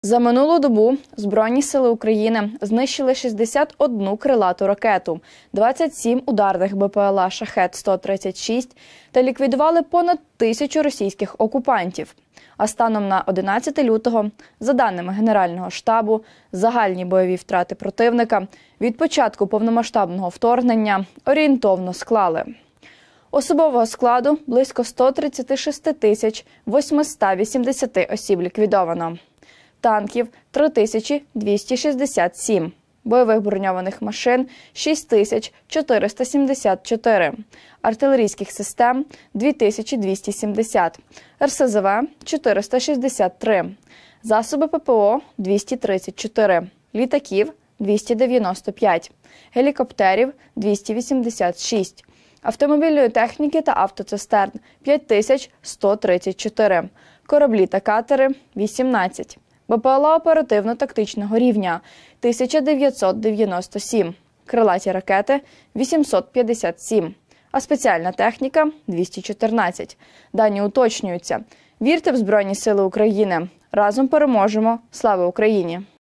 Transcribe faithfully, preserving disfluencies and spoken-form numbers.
За минулу добу Збройні сили України знищили шістдесят одну крилату ракету, двадцять сім ударних Б П Л А «Шахед сто тридцять шість» та ліквідували понад тисячу російських окупантів. А станом на одинадцяте лютого, за даними Генерального штабу, загальні бойові втрати противника від початку повномасштабного вторгнення орієнтовно склали: особового складу – близько ста тридцяти шести тисяч восьмисот вісімдесят осіб ліквідовано, танків – три тисячі двісті шістдесят сім, бойових броньованих машин – шість тисяч чотириста сімдесят чотири, артилерійських систем – дві тисячі двісті сімдесят, Р С З В – чотириста шістдесят три, засоби П П О – двісті тридцять чотири, літаків – двісті дев'яносто п'ять, гелікоптерів – двісті вісімдесят шість, автомобільної техніки та автоцистерн – п'ять тисяч сто тридцять чотири, кораблі та катери – вісімнадцять, Б П Л А оперативно-тактичного рівня – тисяча дев'ятсот дев'яносто сім, крилаті ракети – вісімсот п'ятдесят сім, а спеціальна техніка – двісті чотирнадцять. Дані уточнюються. Вірте в Збройні сили України. Разом переможемо. Слава Україні!